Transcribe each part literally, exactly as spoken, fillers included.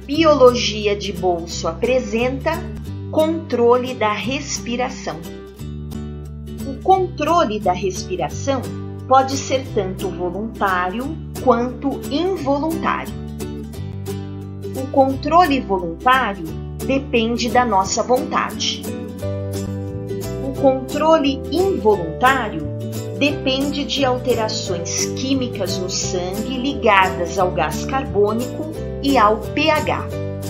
Biologia de bolso apresenta controle da respiração. O controle da respiração pode ser tanto voluntário quanto involuntário. O controle voluntário depende da nossa vontade. O controle involuntário depende de alterações químicas no sangue ligadas ao gás carbônico e ao pH.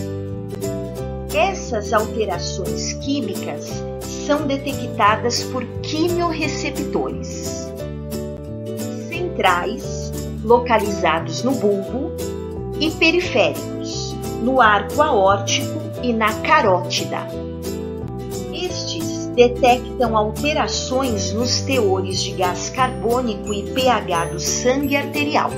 Essas alterações químicas são detectadas por quimiorreceptores centrais, localizados no bulbo, e periféricos, no arco aórtico e na carótida. Estes detectam alterações nos teores de gás carbônico e pH do sangue arterial.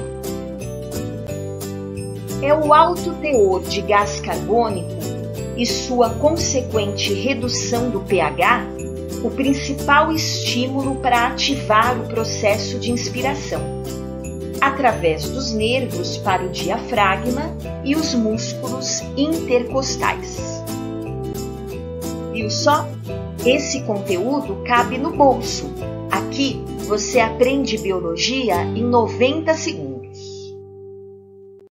É o alto teor de gás carbônico e sua consequente redução do pH o principal estímulo para ativar o processo de inspiração, através dos nervos para o diafragma e os músculos intercostais. Viu só? Esse conteúdo cabe no bolso. Aqui você aprende biologia em noventa segundos.